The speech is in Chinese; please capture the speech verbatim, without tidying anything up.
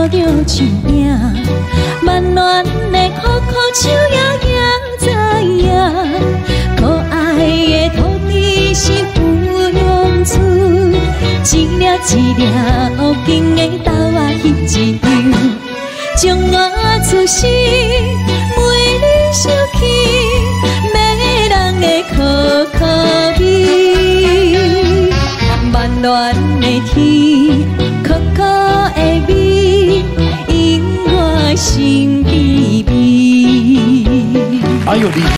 着树影，万暖的苦苦手也也知影，可爱的土地是有用处，一粒一粒乌金的豆仔翕一样，将我出世每日想起，迷人的可可味，万暖的天。